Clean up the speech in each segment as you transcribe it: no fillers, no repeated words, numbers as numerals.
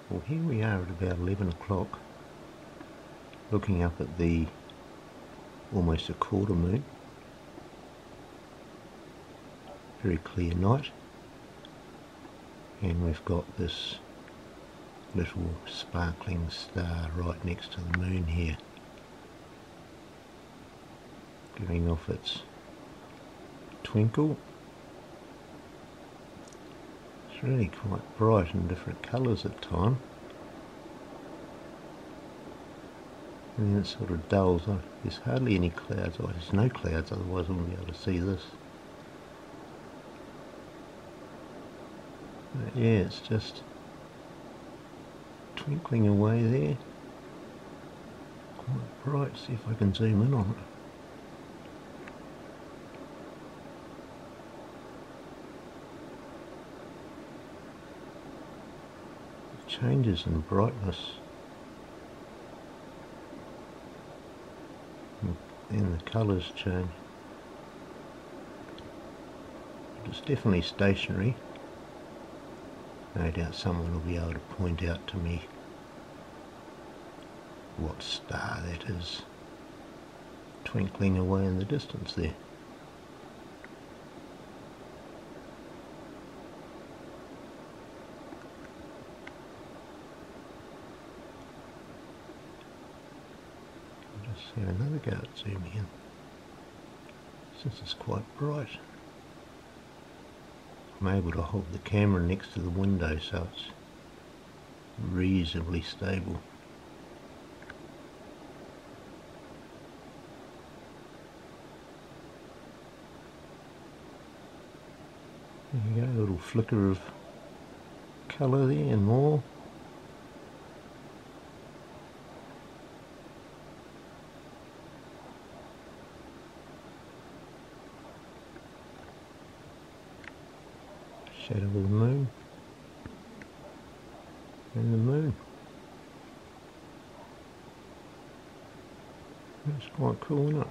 Well, here we are at about 11 o'clock, looking up at the almost a quarter moon. Very clear night, and we've got this little sparkling star right next to the moon here, giving off its twinkle. It's really quite bright and different colours at times, and then it sort of dulls. There's hardly any clouds. Oh, there's no clouds, otherwise I wouldn't be able to see this. But yeah, it's just twinkling away there. Quite bright. See if I can zoom in on it. Changes in brightness, and the colours change. It's definitely stationary. No doubt someone will be able to point out to me what star that is twinkling away in the distance there. I'll just have another go at zooming in, since it's quite bright. I'm able to hold the camera next to the window so it's reasonably stable. There you go, a little flicker of colour there and more. Shadow of the moon and the moon. That's quite cool, isn't it?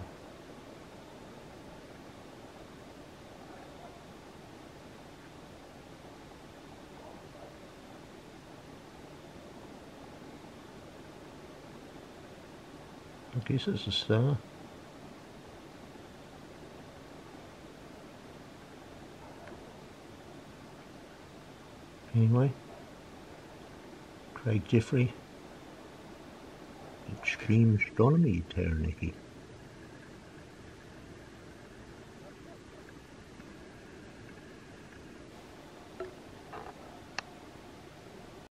I guess it's a star. Anyway, Craig Jeffrey, Extreme Astronomy, Taranaki.